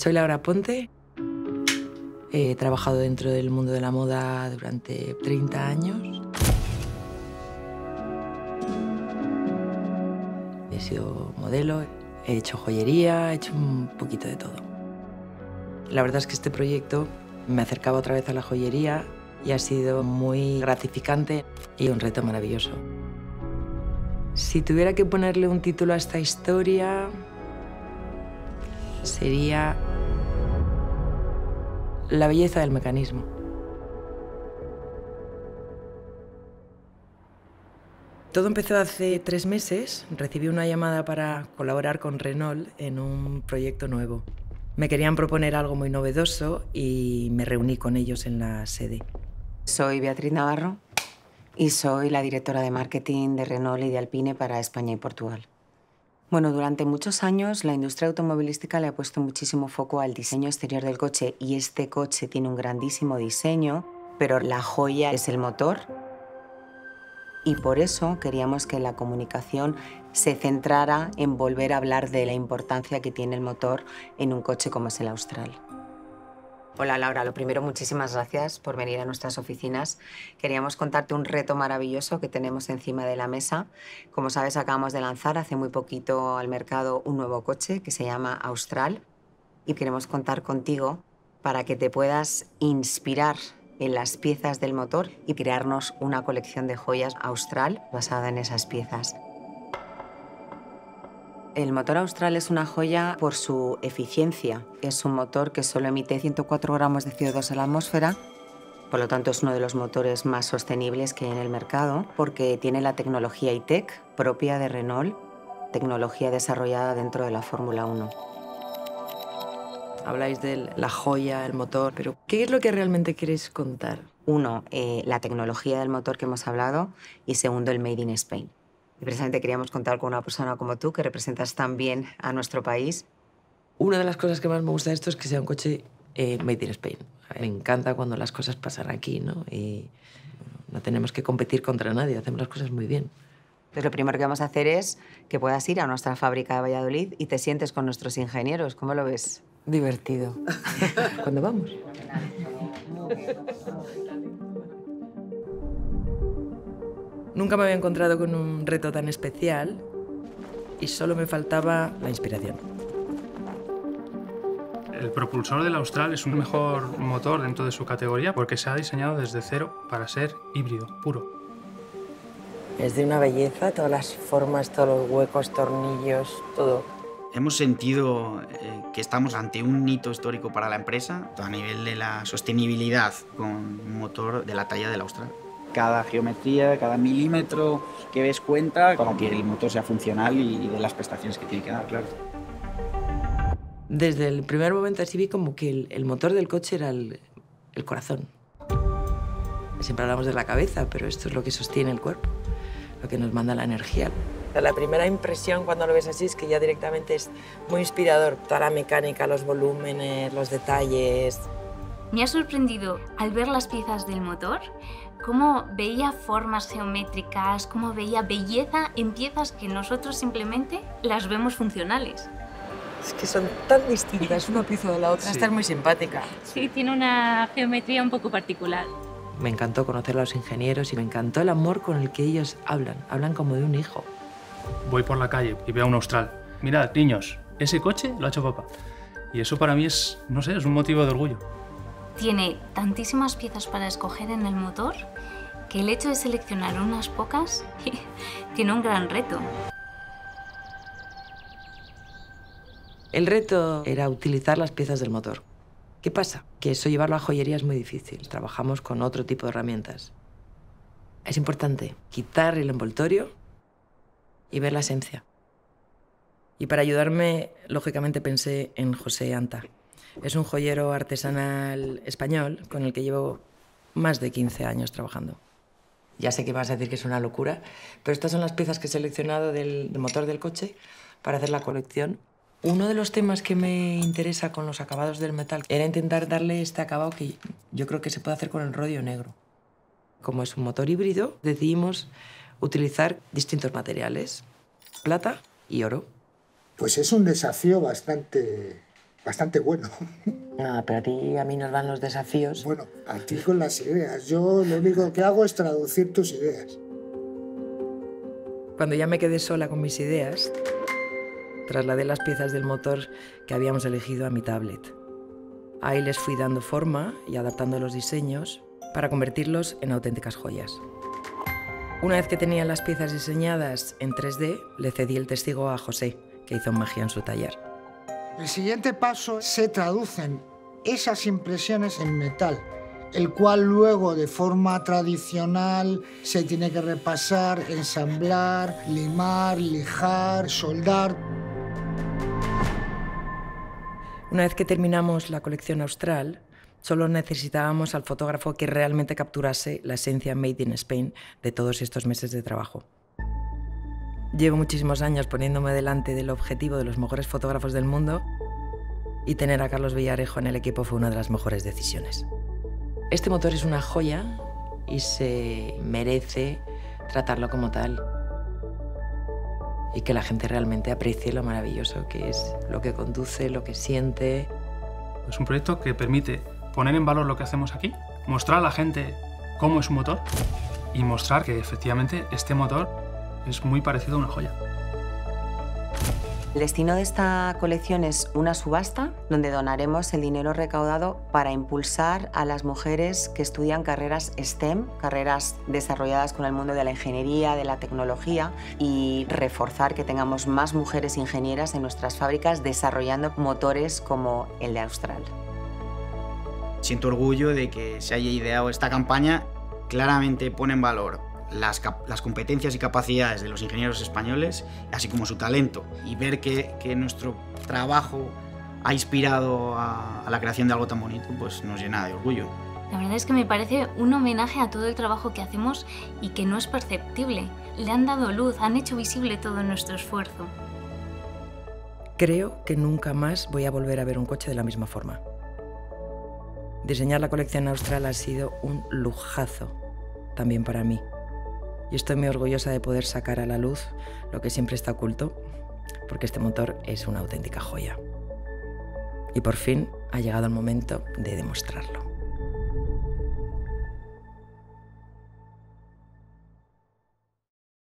Soy Laura Ponte. He trabajado dentro del mundo de la moda durante 30 años. He sido modelo, he hecho joyería, he hecho un poquito de todo. La verdad es que este proyecto me acercaba otra vez a la joyería y ha sido muy gratificante y un reto maravilloso. Si tuviera que ponerle un título a esta historia, sería La belleza del mecanismo. Todo empezó hace 3 meses. Recibí una llamada para colaborar con Renault en un proyecto nuevo. Me querían proponer algo muy novedoso y me reuní con ellos en la sede. Soy Beatriz Navarro y soy la directora de marketing de Renault y de Alpine para España y Portugal. Bueno, durante muchos años la industria automovilística le ha puesto muchísimo foco al diseño exterior del coche y este coche tiene un grandísimo diseño, pero la joya es el motor. Y por eso queríamos que la comunicación se centrara en volver a hablar de la importancia que tiene el motor en un coche como es el Austral. Hola Laura, lo primero, muchísimas gracias por venir a nuestras oficinas. Queríamos contarte un reto maravilloso que tenemos encima de la mesa. Como sabes, acabamos de lanzar hace muy poquito al mercado un nuevo coche que se llama Austral y queremos contar contigo para que te puedas inspirar en las piezas del motor y crearnos una colección de joyas Austral basada en esas piezas. El motor Austral es una joya por su eficiencia. Es un motor que solo emite 104 gramos de CO2 a la atmósfera, por lo tanto es uno de los motores más sostenibles que hay en el mercado, porque tiene la tecnología E-Tech propia de Renault, tecnología desarrollada dentro de la Fórmula 1. Habláis de la joya, el motor, pero ¿qué es lo que realmente queréis contar? Uno, la tecnología del motor que hemos hablado, y segundo, el Made in Spain. Y precisamente queríamos contar con una persona como tú, que representas tan bien a nuestro país. Una de las cosas que más me gusta de esto es que sea un coche made in Spain. Me encanta cuando las cosas pasan aquí, ¿no? Y no tenemos que competir contra nadie, hacemos las cosas muy bien. Pues lo primero que vamos a hacer es que puedas ir a nuestra fábrica de Valladolid y te sientes con nuestros ingenieros. ¿Cómo lo ves? Divertido. ¿Cuándo vamos? Nunca me había encontrado con un reto tan especial y solo me faltaba la inspiración. El propulsor del Austral es un mejor motor dentro de su categoría porque se ha diseñado desde cero para ser híbrido, puro. Es de una belleza, todas las formas, todos los huecos, tornillos, todo. Hemos sentido que estamos ante un hito histórico para la empresa a nivel de la sostenibilidad con un motor de la talla del Austral. Cada geometría, cada milímetro que ves cuenta para que el motor sea funcional y de las prestaciones que tiene que dar, claro. Desde el primer momento así vi como que el motor del coche era el corazón. Siempre hablamos de la cabeza, pero esto es lo que sostiene el cuerpo, lo que nos manda la energía. La primera impresión cuando lo ves así es que ya directamente es muy inspirador. Toda la mecánica, los volúmenes, los detalles. Me ha sorprendido al ver las piezas del motor cómo veía formas geométricas, cómo veía belleza en piezas que nosotros simplemente las vemos funcionales. Es que son tan distintas una pieza de la otra. Sí. Esta es muy simpática. Sí, tiene una geometría un poco particular. Me encantó conocer a los ingenieros y me encantó el amor con el que ellos hablan como de un hijo. Voy por la calle y veo un Austral. Mirad, niños, ese coche lo ha hecho papá. Y eso para mí es, no sé, es un motivo de orgullo. Tiene tantísimas piezas para escoger en el motor que el hecho de seleccionar unas pocas tiene un gran reto. El reto era utilizar las piezas del motor. ¿Qué pasa? Que eso llevarlo a joyería es muy difícil. Trabajamos con otro tipo de herramientas. Es importante quitar el envoltorio y ver la esencia. Y para ayudarme, lógicamente pensé en José Anta. Es un joyero artesanal español con el que llevo más de 15 años trabajando. Ya sé que vas a decir que es una locura, pero estas son las piezas que he seleccionado del motor del coche para hacer la colección. Uno de los temas que me interesa con los acabados del metal era intentar darle este acabado que yo creo que se puede hacer con el rodio negro. Como es un motor híbrido, decidimos utilizar distintos materiales, plata y oro. Pues es un desafío bastante bastante bueno. Nada, pero a mí nos dan los desafíos. Bueno, a ti con las ideas. Yo lo único que hago es traducir tus ideas. Cuando ya me quedé sola con mis ideas, trasladé las piezas del motor que habíamos elegido a mi tablet. Ahí les fui dando forma y adaptando los diseños para convertirlos en auténticas joyas. Una vez que tenía las piezas diseñadas en 3D, le cedí el testigo a José, que hizo magia en su taller. El siguiente paso se traducen esas impresiones en metal, el cual luego de forma tradicional se tiene que repasar, ensamblar, limar, lijar, soldar. Una vez que terminamos la colección austral, solo necesitábamos al fotógrafo que realmente capturase la esencia Made in Spain de todos estos meses de trabajo. Llevo muchísimos años poniéndome delante del objetivo de los mejores fotógrafos del mundo y tener a Carlos Villarejo en el equipo fue una de las mejores decisiones. Este motor es una joya y se merece tratarlo como tal. Y que la gente realmente aprecie lo maravilloso que es, lo que conduce, lo que siente. Es un proyecto que permite poner en valor lo que hacemos aquí, mostrar a la gente cómo es un motor y mostrar que efectivamente este motor es muy parecido a una joya. El destino de esta colección es una subasta donde donaremos el dinero recaudado para impulsar a las mujeres que estudian carreras STEM, carreras desarrolladas con el mundo de la ingeniería, de la tecnología, y reforzar que tengamos más mujeres ingenieras en nuestras fábricas desarrollando motores como el de Austral. Siento orgullo de que se haya ideado esta campaña. Claramente pone en valor las competencias y capacidades de los ingenieros españoles, así como su talento, y ver que nuestro trabajo ha inspirado a la creación de algo tan bonito, pues nos llena de orgullo. La verdad es que me parece un homenaje a todo el trabajo que hacemos y que no es perceptible. Le han dado luz, han hecho visible todo nuestro esfuerzo. Creo que nunca más voy a volver a ver un coche de la misma forma. Diseñar la colección austral ha sido un lujazo, también para mí. Y estoy muy orgullosa de poder sacar a la luz lo que siempre está oculto, porque este motor es una auténtica joya. Y por fin ha llegado el momento de demostrarlo.